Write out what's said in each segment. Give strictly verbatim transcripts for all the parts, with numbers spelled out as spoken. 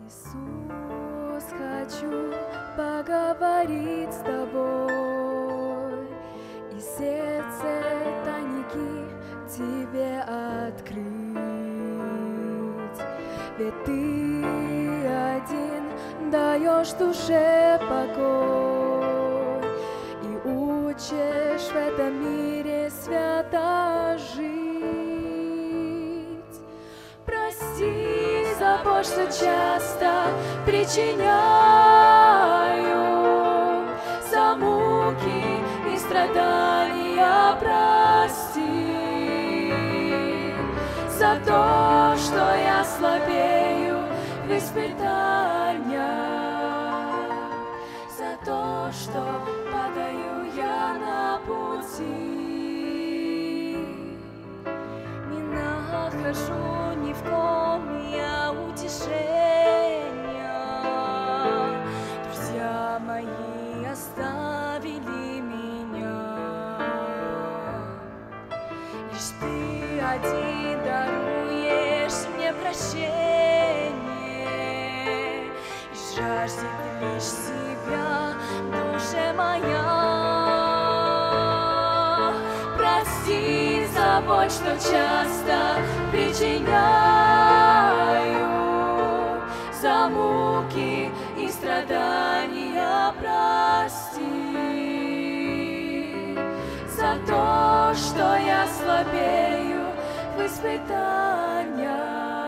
Иисус, хочу поговорить с Тобой и сердце тайники Тебе открыть. Ведь Ты один даешь душе покой и учишь в этом мире свято жить. Прости за боль, что часто причиняю, за муки и страдания прости, за то, что я слабею в испытаниях, за то, что падаю я на пути. Не нахожу ни в ком я утешения. Друзья мои оставили меня. Лишь Ты один даруешь мне прощение и жаждет лишь Тебя душа моя. Прости за боль, что часто причиняю, за муки и страдания прости, за то, что я слабею в испытаниях,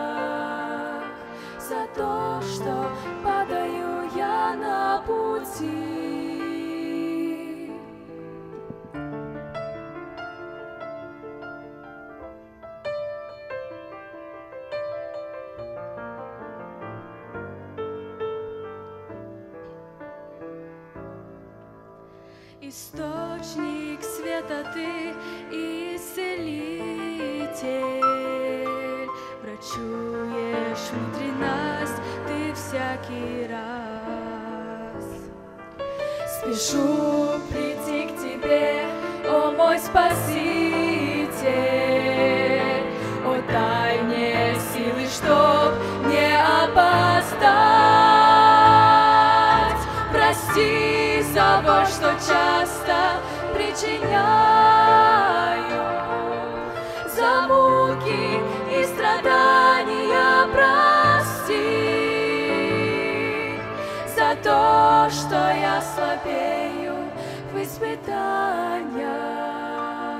за то, что падаю я на пути. Источник света Ты, исцелитель, врачуешь внутренность Ты всякий раз. Спешу прийти к Тебе, о мой Спаситель, о дай мне силы, чтоб не опоздать. Прости за боль, что часто причиняю, за муки и страдания прости, за то, что я слабею в испытаниях,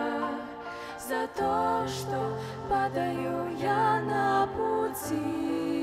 за то, что падаю я на пути.